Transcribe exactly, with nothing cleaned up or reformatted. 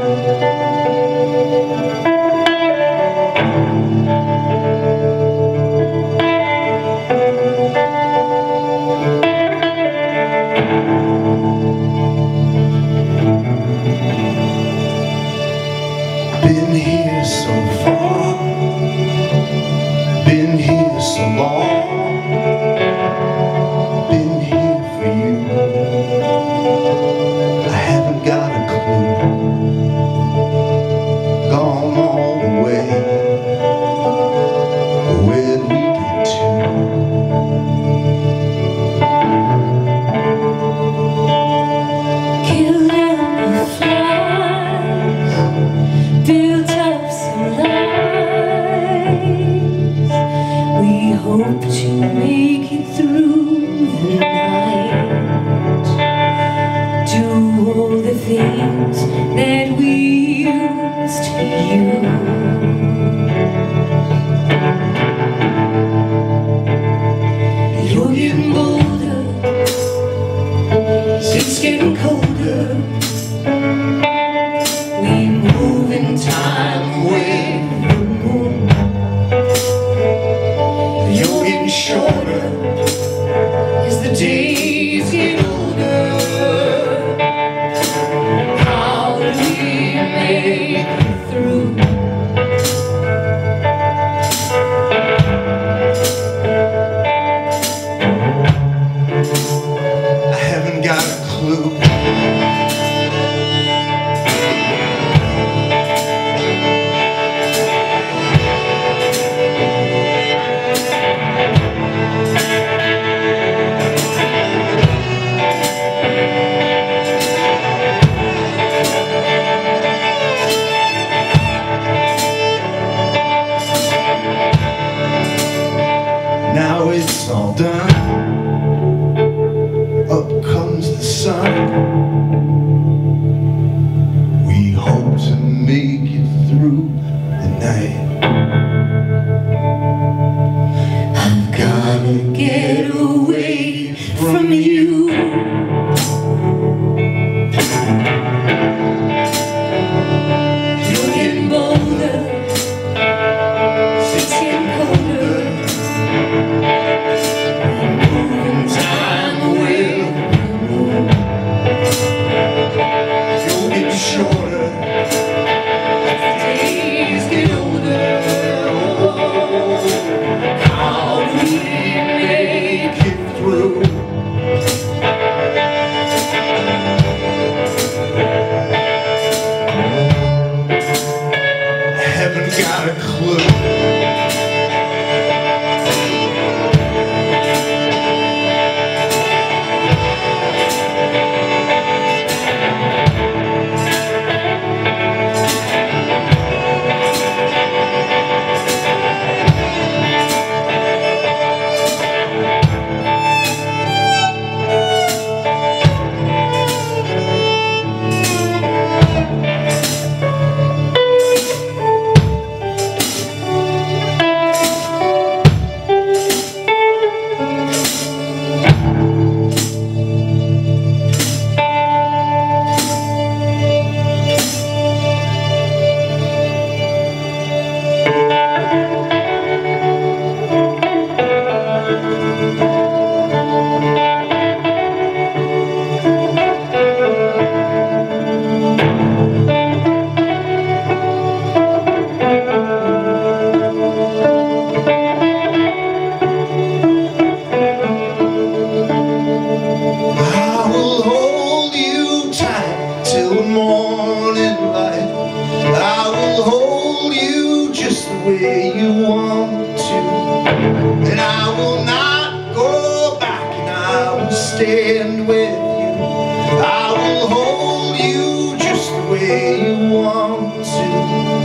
Been here so far, been here so long, been here for you. I haven't got a clue, gone all the way. Where'd we get to? Killed out the flies, built up some lies. We hope to make it through the night. Do all the things that we used to use. You're getting bolder, it's getting colder. We move in time with the moon. You're getting shorter as the days get older. How do we make it through? I haven't got a clue. Now it's all done, up comes the sun. We hope to make it through the night. I've gotta get away from you. You're getting bolder, it's getting colder. Moving time away. You'll get shorter As the days get older. How do we make get through. I haven't got a clue. Way you want to, and I will not go back, and I will stand with you. I will hold you just the way you want to.